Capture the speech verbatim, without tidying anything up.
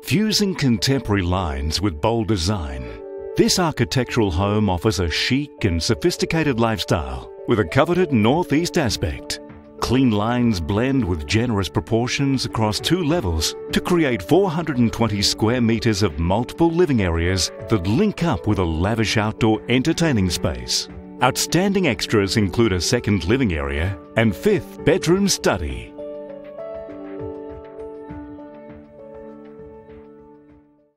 Fusing contemporary lines with bold design, this architectural home offers a chic and sophisticated lifestyle with a coveted northeast aspect. Clean lines blend with generous proportions across two levels to create four hundred twenty square metres of multiple living areas that link up with a lavish outdoor entertaining space. Outstanding extras include a second living area and fifth bedroom study.